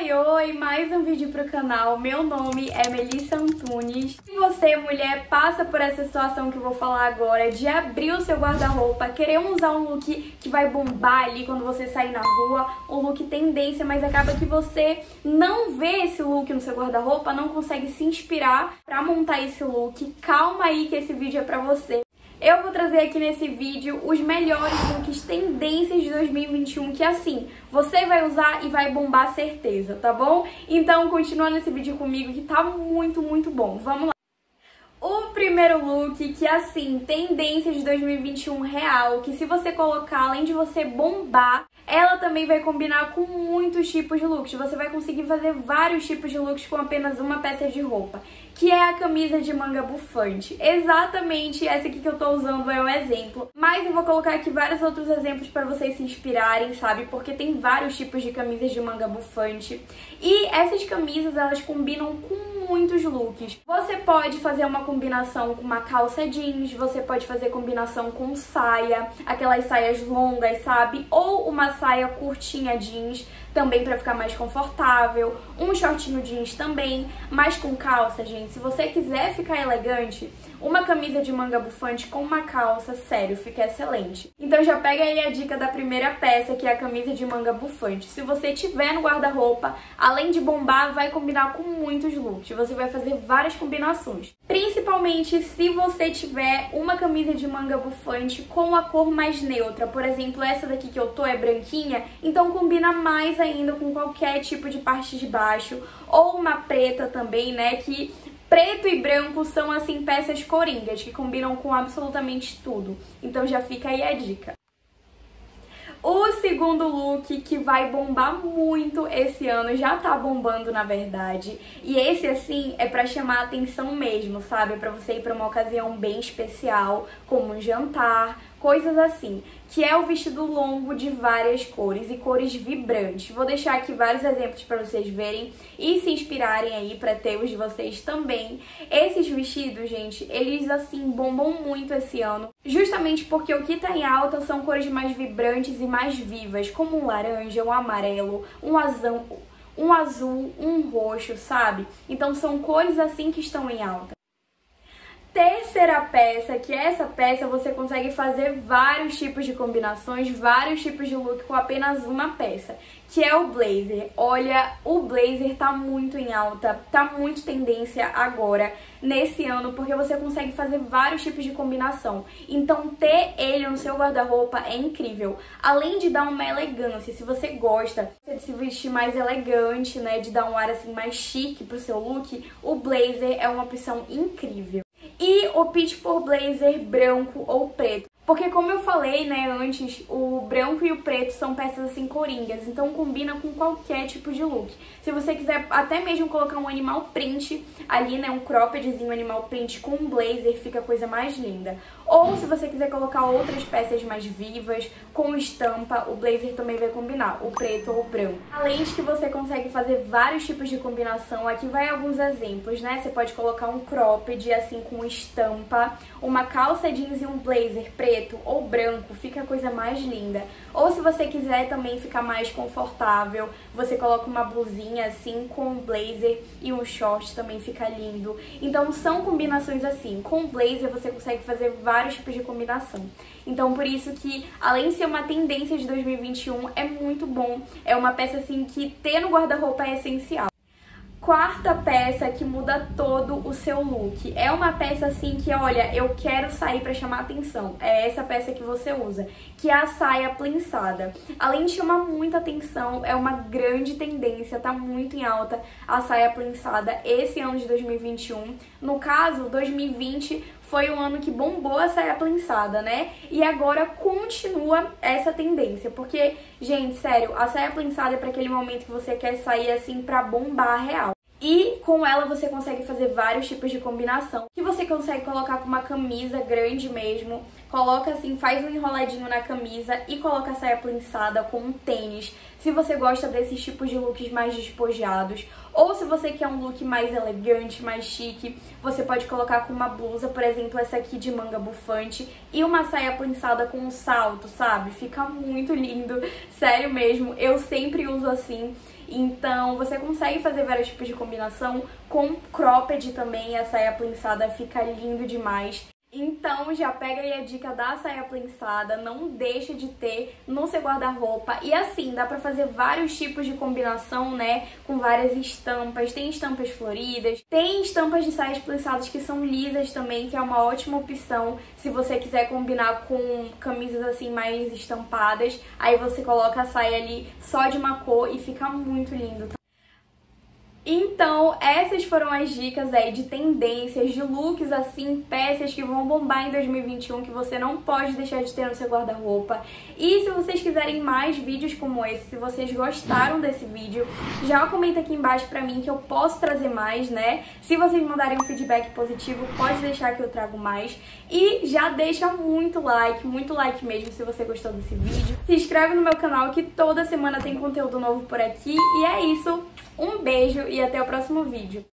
Oi, mais um vídeo pro canal. Meu nome é Melissa Antunes. Se você, mulher, passa por essa situação que eu vou falar agora, de abrir o seu guarda-roupa, querer usar um look que vai bombar ali quando você sair na rua, um look tendência, mas acaba que você não vê esse look no seu guarda-roupa, não consegue se inspirar pra montar esse look, calma aí que esse vídeo é pra você. Eu vou trazer aqui nesse vídeo os melhores looks tendências de 2021 que assim, você vai usar e vai bombar certeza, tá bom? Então continua nesse vídeo comigo que tá muito bom. Vamos lá! O primeiro look que assim, tendência de 2021 real, que se você colocar, além de você bombar, ela também vai combinar com muitos tipos de looks. Você vai conseguir fazer vários tipos de looks com apenas uma peça de roupa, que é a camisa de manga bufante. Exatamente essa aqui que eu tô usando é um exemplo, mas eu vou colocar aqui vários outros exemplos para vocês se inspirarem, sabe? Porque tem vários tipos de camisas de manga bufante. E essas camisas, elas combinam com muitos looks. Você pode fazer uma combinação com uma calça jeans, você pode fazer combinação com saia, aquelas saias longas, sabe? Ou uma saia curtinha jeans, também para ficar mais confortável, um shortinho jeans também, mas com calça, gente. Se você quiser ficar elegante, uma camisa de manga bufante com uma calça, sério, fica excelente. Então já pega aí a dica da primeira peça, que é a camisa de manga bufante. Se você tiver no guarda-roupa, além de bombar, vai combinar com muitos looks. Você vai fazer várias combinações. Principalmente se você tiver uma camisa de manga bufante com a cor mais neutra. Por exemplo, essa daqui que eu tô é branquinha, então combina mais ainda com qualquer tipo de parte de baixo. Ou uma preta também, né, que preto e branco são, assim, peças coringas, que combinam com absolutamente tudo. Então já fica aí a dica. O segundo look que vai bombar muito esse ano, já tá bombando na verdade, e esse assim é pra chamar a atenção mesmo, sabe? É pra você ir pra uma ocasião bem especial, como um jantar, coisas assim, que é o vestido longo de várias cores e cores vibrantes. Vou deixar aqui vários exemplos para vocês verem e se inspirarem aí para ter os de vocês também. Esses vestidos, gente, eles assim bombam muito esse ano, justamente porque o que tá em alta são cores mais vibrantes e mais vivas, como um laranja, um amarelo, um azul, um roxo, sabe? Então são cores assim que estão em alta. Terceira peça, que essa peça você consegue fazer vários tipos de combinações, vários tipos de look com apenas uma peça, que é o blazer. Olha, o blazer tá muito em alta, tá muito tendência agora, nesse ano, porque você consegue fazer vários tipos de combinação. Então ter ele no seu guarda-roupa é incrível. Além de dar uma elegância, se você gosta de se vestir mais elegante, né, de dar um ar assim mais chique pro seu look, o blazer é uma opção incrível. E opte por blazer branco ou preto. Porque como eu falei, né, antes, o branco e o preto são peças assim coringas, então combina com qualquer tipo de look. Se você quiser até mesmo colocar um animal print ali, né, um croppedzinho animal print com um blazer, fica a coisa mais linda. Ou se você quiser colocar outras peças mais vivas, com estampa, o blazer também vai combinar, o preto ou o branco. Além de que você consegue fazer vários tipos de combinação, aqui vai alguns exemplos, né? Você pode colocar um cropped assim com estampa, uma calça jeans e um blazer preto ou branco, fica a coisa mais linda. Ou se você quiser também ficar mais confortável, você coloca uma blusinha assim com um blazer e um short, também fica lindo. Então são combinações assim, com blazer você consegue fazer vários tipos de combinação. Então por isso que, além de ser uma tendência de 2021, é muito bom. É uma peça assim que ter no guarda-roupa é essencial. Quarta peça que muda todo o seu look. É uma peça assim que, olha, eu quero sair pra chamar atenção. É essa peça que você usa, que é a saia plensada. Além de chamar muita atenção, é uma grande tendência, tá muito em alta a saia plensada esse ano de 2021. No caso, 2020 foi um ano que bombou a saia plensada, né? E agora continua essa tendência, porque, gente, sério, a saia plensada é para aquele momento que você quer sair assim pra bombar real. E com ela você consegue fazer vários tipos de combinação, que você consegue colocar com uma camisa grande mesmo, coloca assim, faz um enroladinho na camisa e coloca a saia plensada com um tênis, se você gosta desses tipos de looks mais despojados. Ou se você quer um look mais elegante, mais chique, você pode colocar com uma blusa, por exemplo, essa aqui de manga bufante, e uma saia plensada com um salto, sabe? Fica muito lindo, sério mesmo, eu sempre uso assim. Então você consegue fazer vários tipos de combinação, com cropped também, a saia plissada fica lindo demais. Então já pega aí a dica da saia plissada, não deixa de ter no seu guarda-roupa. E assim, dá pra fazer vários tipos de combinação, né, com várias estampas. Tem estampas floridas, tem estampas de saias plissadas que são lisas também, que é uma ótima opção se você quiser combinar com camisas assim mais estampadas. Aí você coloca a saia ali só de uma cor e fica muito lindo, tá? Então, essas foram as dicas aí de tendências, de looks assim, peças que vão bombar em 2021, que você não pode deixar de ter no seu guarda-roupa. E se vocês quiserem mais vídeos como esse, se vocês gostaram desse vídeo, já comenta aqui embaixo pra mim que eu posso trazer mais, né? Se vocês mandarem um feedback positivo, pode deixar que eu trago mais. E já deixa muito like mesmo se você gostou desse vídeo. Se inscreve no meu canal que toda semana tem conteúdo novo por aqui. E é isso. Um beijo e até o próximo vídeo.